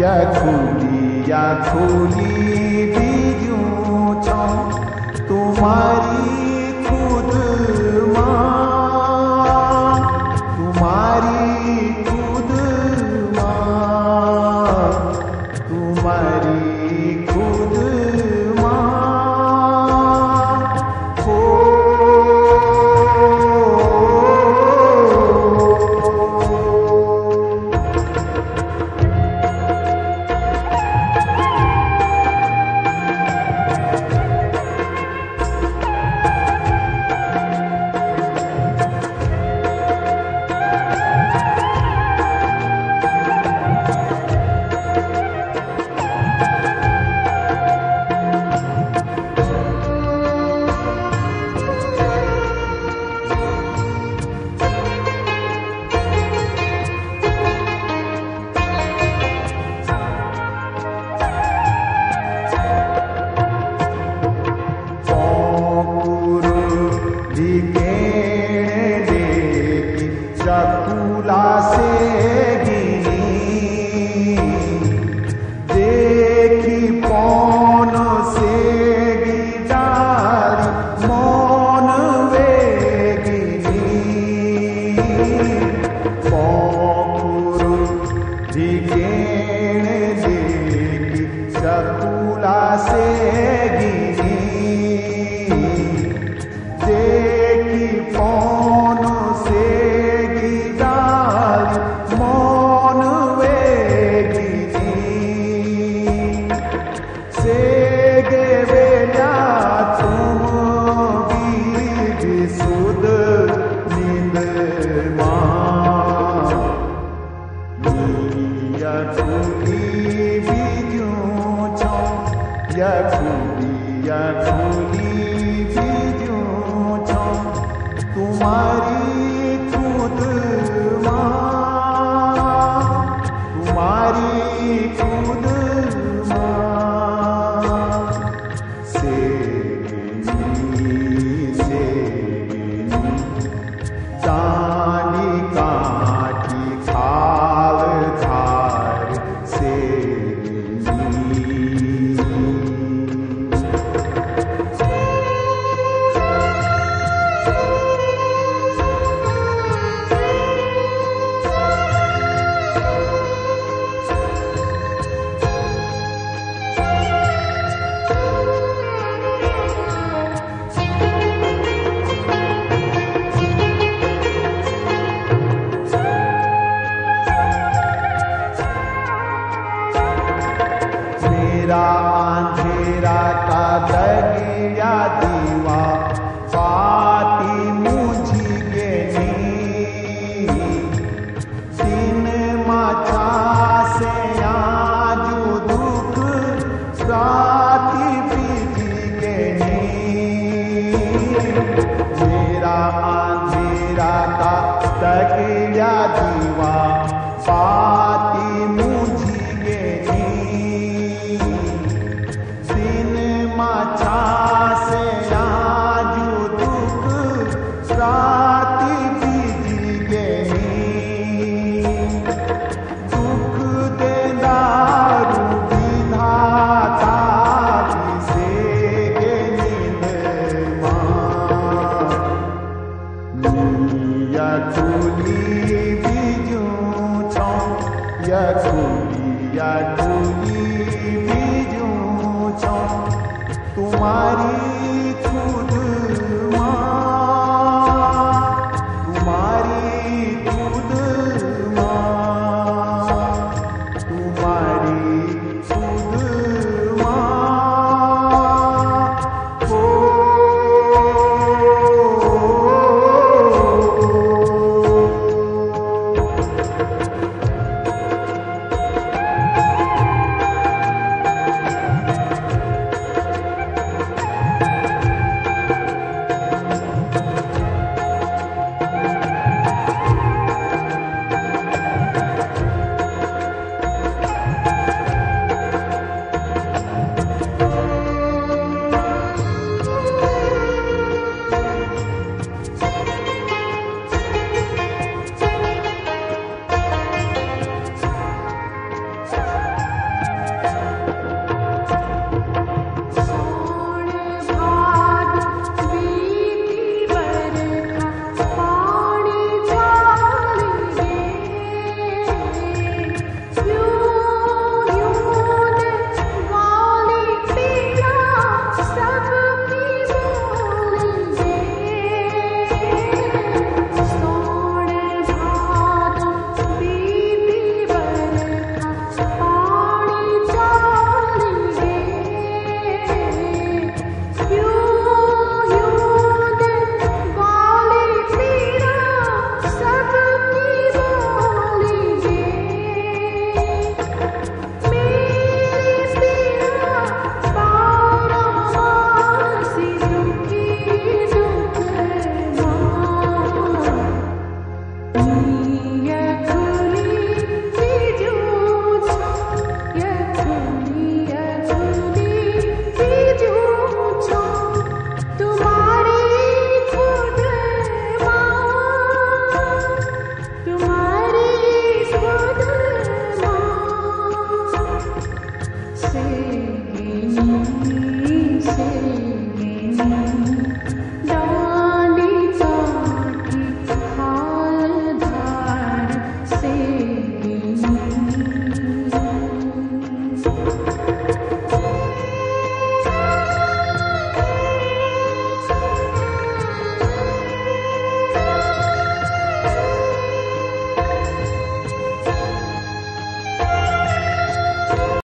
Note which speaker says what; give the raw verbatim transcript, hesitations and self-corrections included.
Speaker 1: यखुली यखुली बीजू छौ तुम्हारी खुद माँ, तुम्हारी खुद माँ, तुम्हारी खुद चकुला से गिनी देखी पौन से गिटारी मौन वे गिनी पौर धिकेण देखी चकुला से गिनी देखी पौन से यखुली यखुली बीजू छौ तुम्हारी खुद माँ, तुम्हारी खुद माँ से से जानी काठी खाल धार से मेरा अंधेरा का दगिया दीवा बाती मुझी के दिन माथा से आजू दुख राती पीजी के मेरा अंधेरा का दगिया दीवा बाती मुझी के से आजू दुख राती बीजी गई दुख दे दारू विधाता से नींद माँ यखुली बीजू छौ यखुली यखुली बीजू छौ तुम्हारी